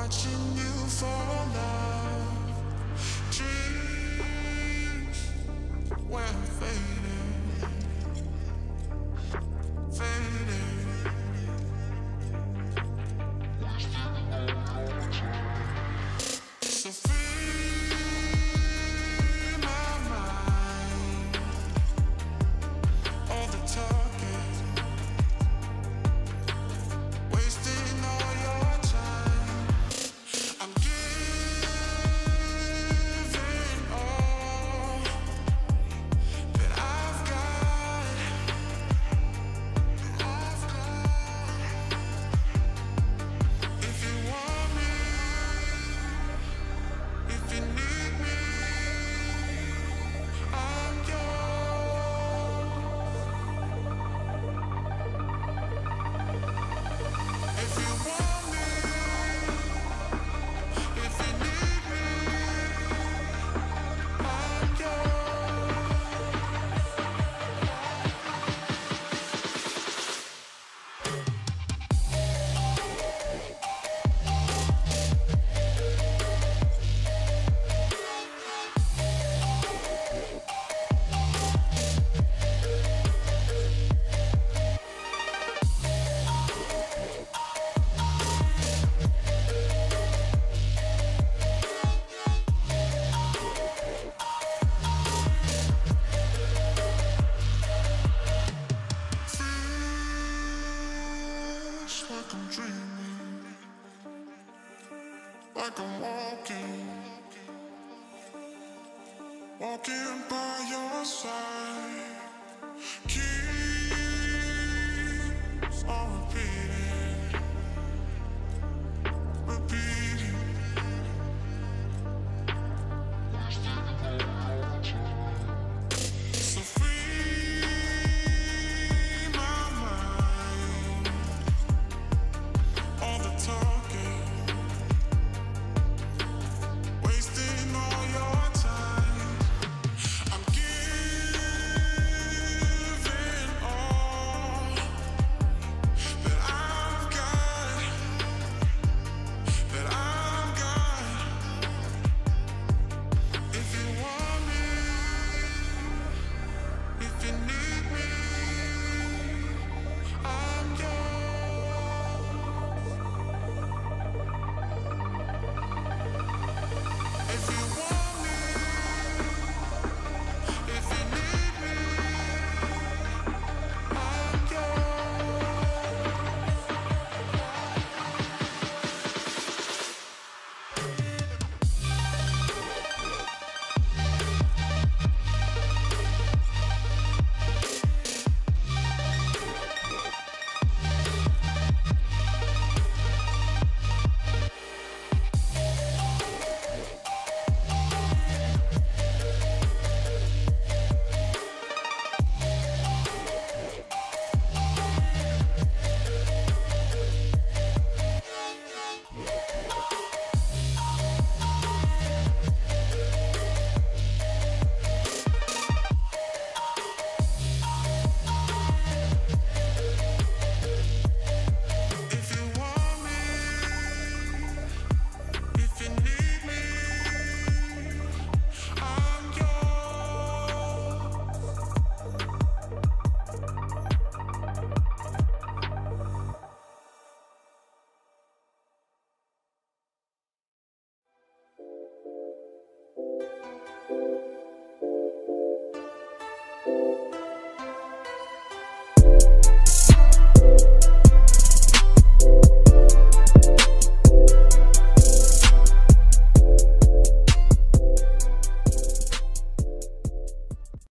watching you for love. Dreams were fading, fading. So free my mind, all the talking, wasting all your time. I'm giving all that I've got. If you want me, if you need me, I'm yours. If you want me, if you need me, I'm feels like I'm dreaming, like I'm walking by your side. Keep